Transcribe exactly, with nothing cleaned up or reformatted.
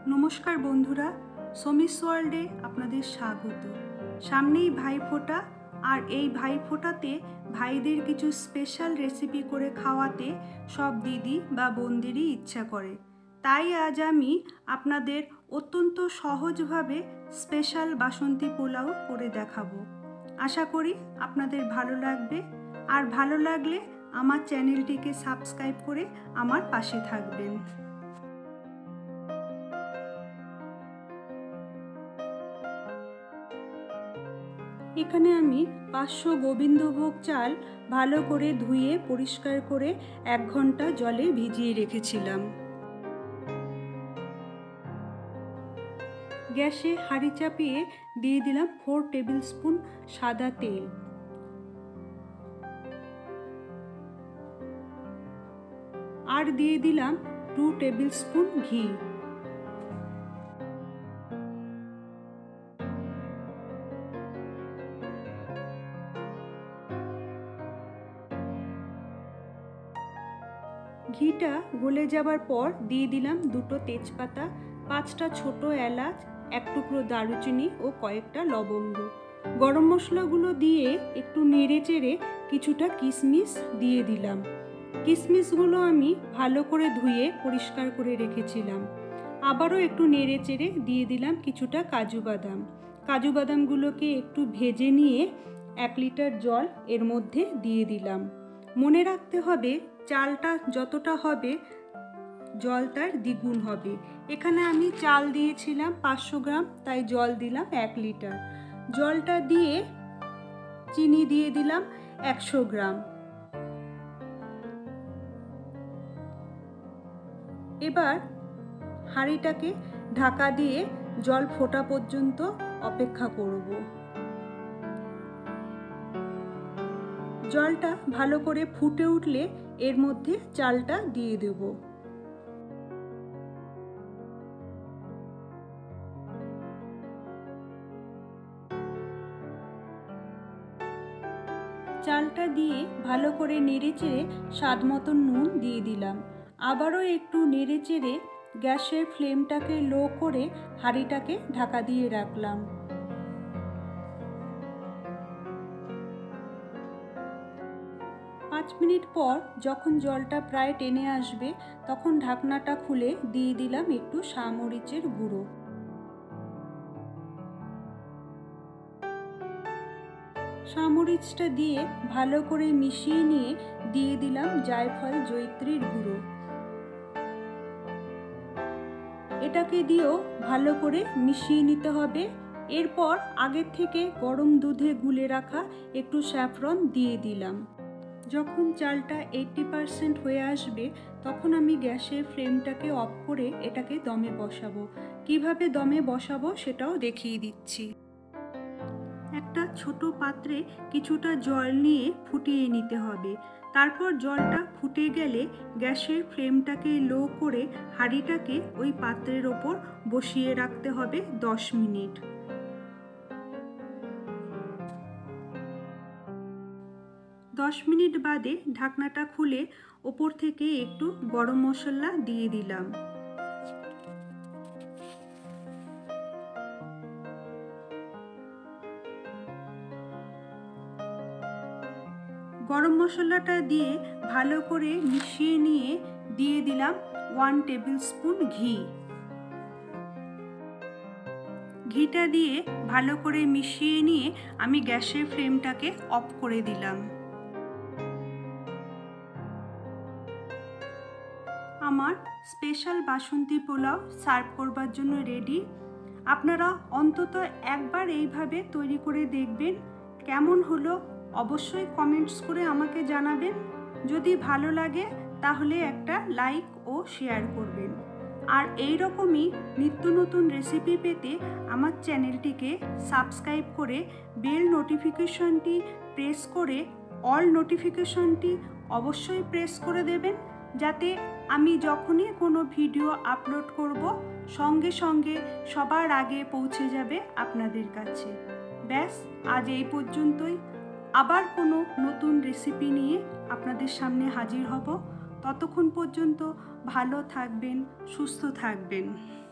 नमस्कार बंधुरा समिस वार्ल्डे आपनादेर स्वागत। सामनेई भाईफोटा और ये भाईफोटाते भाईदेर किछु स्पेशल रेसिपि करे खावाते सब दिदी बा बोनदेरই इच्छा करे। ताई आज आमी आपनादेर अत्यंत सहज भावे स्पेशल बासंती पोलाओ करे देखाबो। आशा करी आपनादेर भालो लागबे और भालो लागले आमार चैनेलटिके सबस्क्राइब करे आमार पाशे थाकबेन। एखाने आमी पाँचशो गोविंदभोग चाल भालो करे धुए परिष्कार करे एक घंटा जले भिजिए रेखेछिलाम। गैसे हाड़ी चापिए दिए दिलाम फोर टेबिल स्पून सादा तेल, और दिए दिलाम टू टेबिल स्पून घी। घीटा गले जाबार पर दिए दिलाम दुटो तेजपाता, पाँचटा छोटो एलाच, एक टुकरो दारुचिनी और कयेकटा लवंग। गरम मशलागुलो दिए एकटू नेड़े चेड़े किछुटा किशमिश दिए दिलाम। किशमिशगुलो आमी भालो करे धुए परिष्कार करे रेखेछिलाम। आबारो एकटू नेड़े चेड़े दिए दिलाम किछुटा काजू बादाम। काजू बादामगुलोके एकटू भेजे निये एक लिटार जल एर मध्य दिए दिलाम। मने राखते हबे चालटा जतटा हबे जल तार द्विगुण हबे। एखाने आमी चाल दिएछिलाम पाँचशो ग्राम, ताई जल दिलाम एक लिटार। जलटा दिए चीनी दिए दिलाम एकशो ग्राम। एबार हाঁড়িটাকে ढाका दिए जल फोटा पर्यन्त अपेक्षा करब। जलटा भालो करे फुटे उठले एर मध्य चालटा दिए देब। चालटा दिए भालो करे नेड़े चेड़े स्वाद मतो नुन दिए दिलाम। आबारो एकटू नेड़े चेड़े गैसेर फ्लेमटाके लो करे हाঁড়িটাকে ढाका दिए राखलाम। पाँच मिनट पर जखन जलटा प्राय टेने आसबे तखन ढाकनाटा खुले दिए दिलाम एकटू शामरिचेर गुঁড়ो। शामरिचटा दिए भालो करे मिशिए निये दिए दिलाम जायफल जयत्रीर गुঁড়ो। एटाके दिएও भालो करे मिशिए निते हबे। एरपर आगे थेके गरम दूधे गुले राखा एकटू स्याफरन दिए दिलाम। जखन चालटा आशी पार्सेंट हये आसबे तखन आमी गैसेर फ्लेमटाके अफ करे एटाके दमे बसाबो। किभाबे दमे बसाबो सेटाओ देखिए दिচ্ছি। একটা ছোট পাত্রে কিছুটা জল নিয়ে ফুটিয়ে নিতে হবে। তারপর জলটা ফুটে গেলে গ্যাসের ফ্লেমটাকে লো করে হাঁড়িটাকে ওই পাত্রের ওপর বসিয়ে রাখতে হবে দশ মিনিট। दस मिनट बादे ढाकनाटा खुले ओपर थेके एकटू गरम मशला दिए दिलाम। गरम मशलाटा दिए भालो करे मिशिए निये दिए दिलाम वन टेबिल स्पून घी। घीटा दिए भालो करे मिशिए निये आमी गैसेर फ्लेमटाके अफ करे दिलाम। আমার স্পেশাল বাসন্তী পোলাও সার্ভ করবার জন্য রেডি। আপনারা অন্তত একবার এইভাবে তৈরি করে দেখবেন। কেমন হলো অবশ্যই কমেন্টস করে আমাকে জানাবেন। যদি ভালো লাগে তাহলে একটা লাইক ও শেয়ার করবেন। আর এই রকমই নিত্য নতুন রেসিপি পেতে আমার চ্যানেলটিকে সাবস্ক্রাইব করে বেল নোটিফিকেশনটি প্রেস করে অল নোটিফিকেশনটি অবশ্যই প্রেস করে দেবেন, যাতে আমি যখনই কোনো ভিডিও আপলোড করব সঙ্গে সঙ্গে সবার আগে পৌঁছে যাবে আপনাদের কাছে। ব্যাস আজ এই পর্যন্তই। আবার কোনো নতুন রেসিপি নিয়ে আপনাদের সামনে হাজির হব। ততক্ষণ পর্যন্ত ভালো থাকবেন, সুস্থ থাকবেন।